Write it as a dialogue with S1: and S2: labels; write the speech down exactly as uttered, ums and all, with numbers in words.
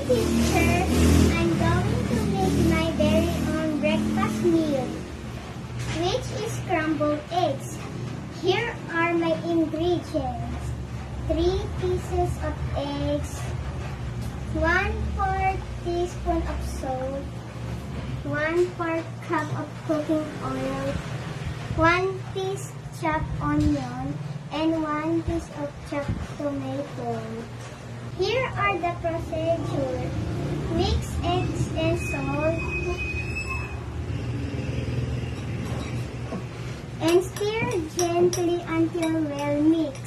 S1: teacher. I'm going to make my very own breakfast meal, which is scrambled eggs. Here are my ingredients. Three pieces of eggs, one fourth teaspoon of salt, one fourth cup of cooking oil, one piece chopped onion, and one piece of chopped tomato. Here are the procedure. Mix eggs and salt and stir gently until well mixed.